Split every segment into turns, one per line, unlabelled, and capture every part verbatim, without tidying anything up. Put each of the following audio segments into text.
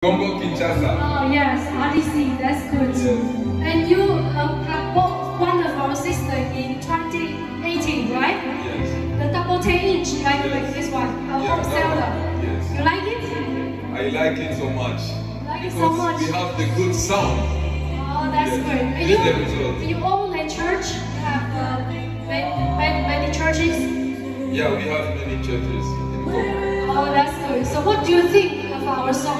Congo Kinshasa.
Oh yes, R D C, that's good.
Yes.
And you uh, have bought one of our system in twenty eighteen, right?
Yes.
The double ten inch, like,
Yes.
like this one, a
Yeah,
home
that
seller.
one. Yes.
You like it?
I like it so much.
Like it
because
so much.
we have the good sound.
Oh, that's
Yes.
good. And
This
you,
is the result.
you own a church? You have uh, many, many, many churches?
Yeah, we have many churches in Congo.
Oh, that's good. So what do you think of our song?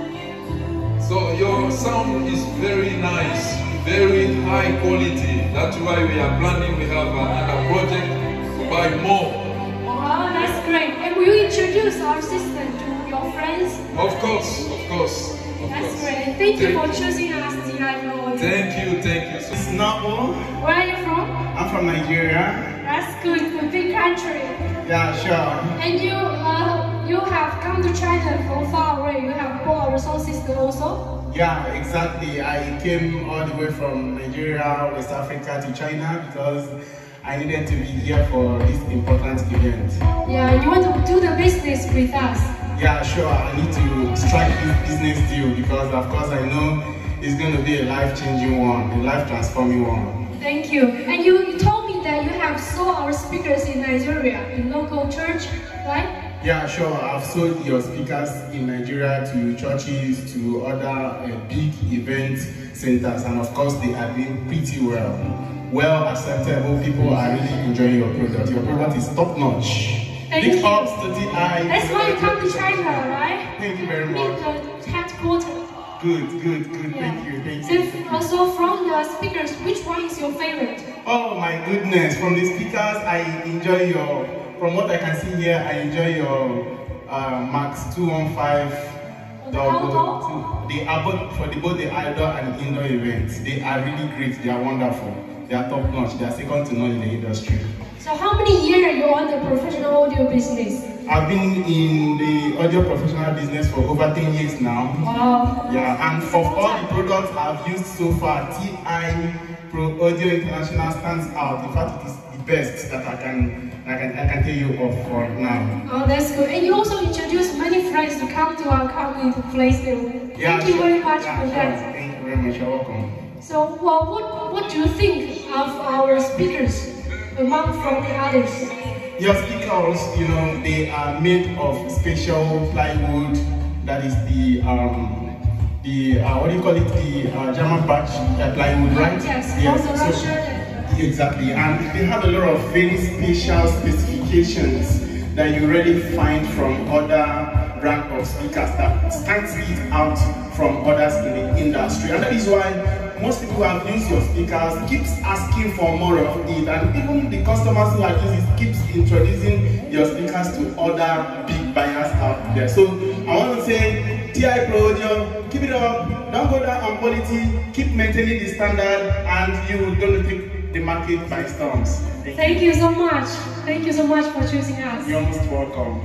So your sound is very nice, very high quality. That's why we are planning, we have another project to buy more.
Oh, that's great. And will you introduce our system to your friends?
Of course, of course, of
That's
course.
great. Thank you for
Thank you.
choosing us, T I Pro.
Thank you, thank you.
It's Nabo.
Where are you from?
I'm from Nigeria.
That's good. A big country.
Yeah, sure.
And you, uh, you have come to China from far away. You have bought our sound system also.
Yeah, exactly. I came all the way from Nigeria, West Africa to China because I needed to be here for this important event.
Yeah, you want to do the business with us.
Yeah, sure. I need to strike this business deal because, of course, I know it's going to be a life-changing one, a life-transforming one.
Thank you. And you, you told me that you have sold our speakers in Nigeria, in local church, right?
Yeah, sure. I've sold your speakers in Nigeria to churches, to other uh, big event centers, and of course, they are doing pretty well. Well acceptable. People are really enjoying your product. Your product is top-notch.
Thank
Big
you.
ups to T I.
That's why you come to China, right?
Thank you very
Meet
much.
the headquarters.
Good, good, good.
Yeah.
Thank you, thank you.
So, uh, so from the speakers, which one is your favorite?
Oh my goodness, from the speakers, I enjoy your, from what I can see here, I enjoy your uh, Max two one five
The outdoor?
They are both, for the, both the outdoor and indoor events. They are really great, they are wonderful. They are top notch, they are second to none in the industry.
So how many years you on the professional audio business?
I've been in the audio professional business for over ten years now.
Wow.
Yeah, and of all the products I've used so far, T I Pro Audio International stands out. In fact, it is the best that I can I can I can tell you of for now.
Oh, that's good. And you also introduced many friends to come to our company to place them.
Yeah,
Thank you
sure.
very much
Yeah,
for
sure.
that.
Thank you very much. You're welcome.
So, well, what what do you think of our speakers among from the others?
Your speakers, you know, they are made of special plywood. That is the um the uh, what do you call it? The uh, German batch uh, plywood, right?
Yes.
Yes.
Also
So-
Russia.
Exactly, and they have a lot of very special specifications that you rarely find from other brand of speakers that stands it out from others in the industry. And that is why most people who have used your speakers keeps asking for more of it, and even the customers who are using it keeps introducing your speakers to other big buyers out there. So I want to say, T I Pro Audio, keep it up, don't go down on quality, keep maintaining the standard, and you're going to take the market by storms. Thank,
Thank you so much. Thank you so much for choosing us.
You're most welcome.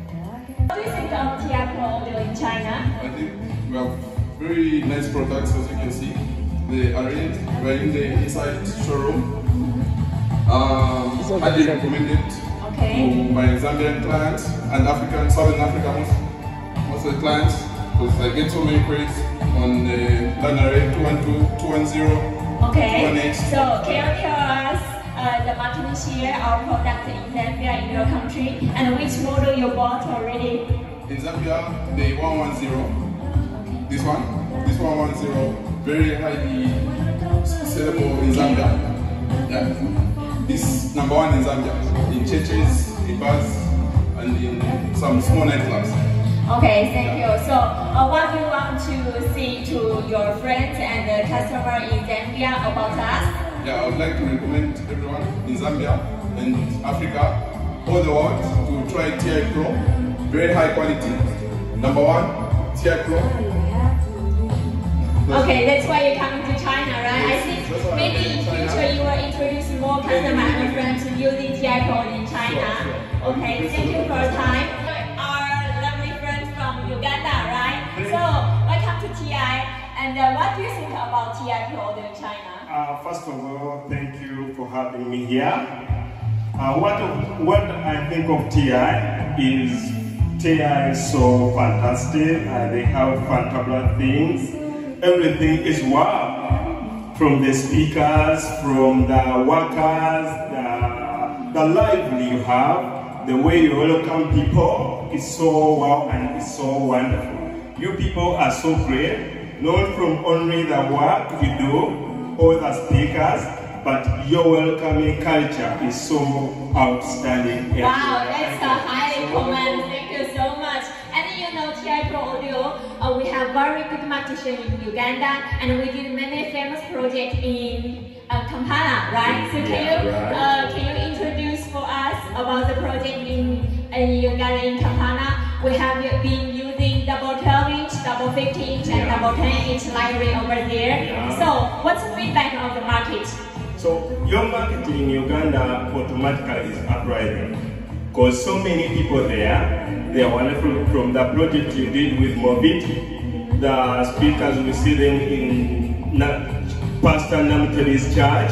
What do you think of T I Pro Audio in China?
I think we have very nice products, as you can see. They are in, we're in the inside showroom. Um, highly recommended
Okay.
to my Zambian clients and African, Southern Africa, most, most of the clients, because I get so many queries on the line array two one two, two one zero,
Okay.
two one eight.
So can you tell us uh, the market share of product in Zambia in your country and which model you bought already?
In Zambia, the one one zero, this one, this one one zero, very highly sellable in Zambia. Yeah. This number one in Zambia, in churches, in bars, and in some small nightclubs.
Okay, thank you. So uh, what do you want to say to your friends and the customer in Zambia about us?
Yeah, I would like to recommend everyone in Zambia and Africa, all the world, to try T I Pro. Very high quality. Number one, T I Pro.
Okay, that's why you're coming to China, right? I think maybe in future you will introduce more customers and friends to using T I Pro in China. Okay, thank you for your time. Our lovely friends from Uganda, right? So, welcome to T I. And uh, what do you think about T I Pro in China?
Uh, first of all, thank you for having me here. Uh, what, of, what I think of T I is T I is so fantastic, and they have fantabulous things. Everything is wow. From the speakers, from the workers, the, the lively you have, the way you welcome people is so wow and it's so wonderful. You people are so great, not from only the work you do or the speakers, but your welcoming culture is so outstanding.
Wow, that's a highly comment. Thank you so much. And you know, T I Pro Audio, uh, we have very good marketing in Uganda, and we did many famous projects in uh, Kampala, right? So can
Yeah,
you
right.
uh, can you introduce for us about the project in, in Uganda, in Kampala? We have been using double twelve inch, double fifteen inch, and
Yeah.
double ten inch library over there.
Yeah.
So what's the feedback of the market?
So your market in Uganda automatically is uprising, because so many people there, they are wonderful. From the project you did with Moviti, the speakers, we see them in Na Pastor Namteri's church.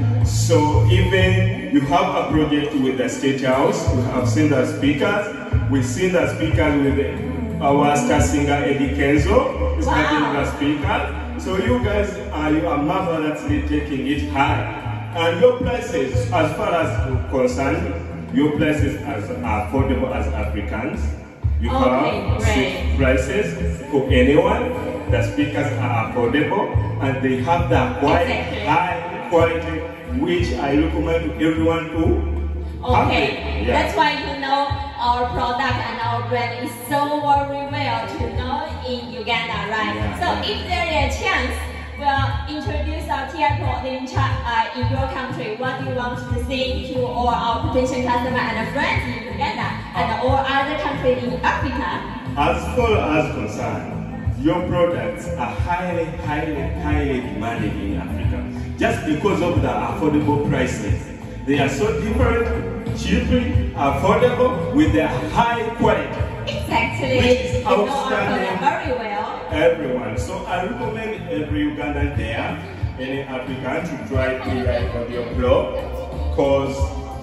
So even you have a project with the State House, we have seen the speakers, we've seen the speakers with our star singer Eddie Kenzo, is
Wow.
having the speaker. So you guys are you are marvelously taking it high. And your prices, as far as concerned, your prices are affordable as Africans. You
Okay,
have
great.
cheap prices for anyone. The speakers are affordable and they have the quite
Exactly.
high quality, which I recommend to everyone to have
Okay,
it. Yeah.
that's why you know our product and our brand is so very well to know in Uganda, right?
Yeah.
So if there is a chance, we'll introduce our T I Pro in, Chi- uh, in your country. What do you want to say to all our potential customers and friends in Uganda and all other countries in Africa?
As far as concerned, your products are highly, highly, highly demanded in Africa. Just because of the affordable prices. They are so different, cheaply, affordable, with their high quality.
Exactly.
Which is
You know our
outstanding.
product very well.
Everyone. So I recommend every Ugandan there, any African, to try T I Audio Pro, because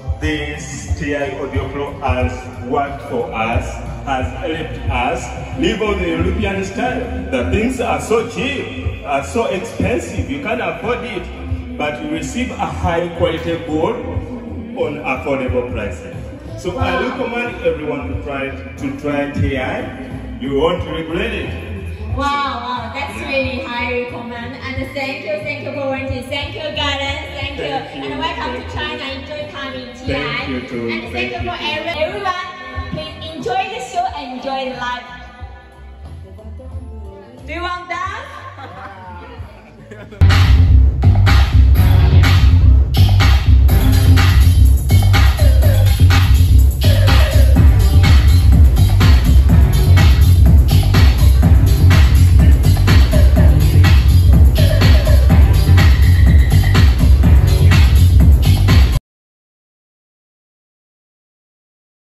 this T I Audio Pro has worked for us, has helped us live on the European style. The things are so cheap, are so expensive, you can't afford it, but you receive a high quality board on affordable prices. So I recommend everyone to try to try T I. You won't regret it.
Wow, wow, that's really high recommend. And thank you, thank you for watching. Thank you, guidance, thank you.
Thank you.
And welcome to China. Enjoy time in T I.
Thank you too.
And thank,
Thank
you
you
for
too.
every, everyone. Please enjoy the show and enjoy the life. Do you want that?